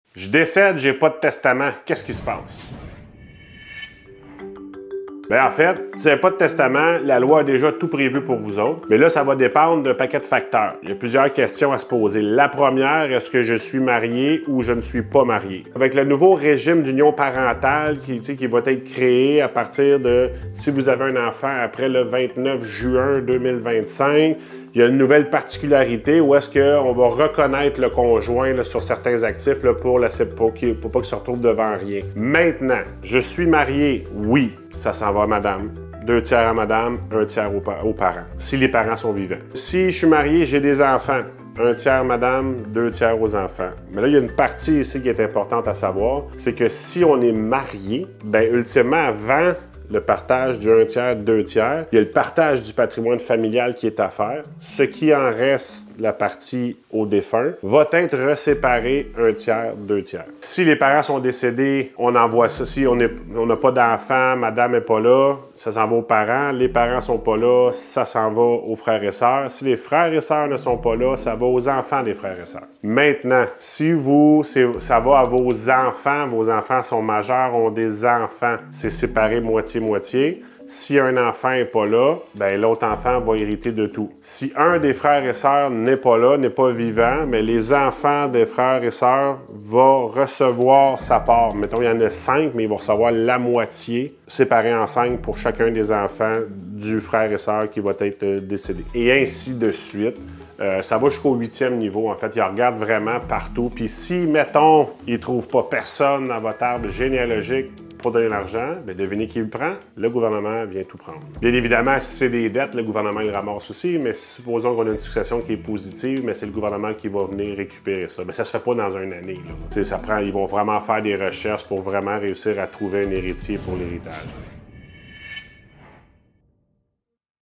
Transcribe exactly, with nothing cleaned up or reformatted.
Je décède, j'ai pas de testament. Qu'est-ce qui se passe? Bien, en fait, si vous n'avez pas de testament, la loi a déjà tout prévu pour vous autres. Mais là, ça va dépendre d'un paquet de facteurs. Il y a plusieurs questions à se poser. La première, est-ce que je suis marié ou je ne suis pas marié? Avec le nouveau régime d'union parentale qui, qui va être créé à partir de, si vous avez un enfant après le vingt-neuf juin deux mille vingt-cinq, il y a une nouvelle particularité où est-ce qu'on va reconnaître le conjoint là, sur certains actifs là, pour, la, pour, qu'il, pour pas qu'il se retrouve devant rien. Maintenant, je suis marié, oui, ça s'en va à madame. Deux tiers à madame, un tiers aux, aux parents, si les parents sont vivants. Si je suis marié, j'ai des enfants, un tiers madame, deux tiers aux enfants. Mais là, il y a une partie ici qui est importante à savoir, c'est que si on est marié, bien, ultimement, avant le partage du un tiers, deux tiers. Il y a le partage du patrimoine familial qui est à faire. Ce qui en reste, la partie au défunt, va être reséparé un tiers, deux tiers. Si les parents sont décédés, on envoie ça. Si on n'a pas d'enfant, madame n'est pas là, ça s'en va aux parents. Les parents ne sont pas là, ça s'en va aux frères et sœurs. Si les frères et sœurs ne sont pas là, ça va aux enfants des frères et sœurs. Maintenant, si vous, ça va à vos enfants, vos enfants sont majeurs, ont des enfants, c'est séparé moitié-moitié. Si un enfant n'est pas là, ben l'autre enfant va hériter de tout. Si un des frères et sœurs n'est pas là, n'est pas vivant, mais les enfants des frères et sœurs vont recevoir sa part. Mettons, il y en a cinq, mais ils vont recevoir la moitié, séparée en cinq pour chacun des enfants du frère et sœur qui va être décédé. Et ainsi de suite. Euh, ça va jusqu'au huitième niveau. En fait, ils regardent vraiment partout. Puis si, mettons, ils ne trouvent pas personne dans votre arbre généalogique pour donner l'argent, bien, devinez qui le prend? Le gouvernement vient tout prendre. Bien évidemment, si c'est des dettes, le gouvernement le ramasse aussi, mais supposons qu'on a une succession qui est positive, mais c'est le gouvernement qui va venir récupérer ça. Mais ça se fait pas dans une année. Là. Ça prend, ils vont vraiment faire des recherches pour vraiment réussir à trouver un héritier pour l'héritage.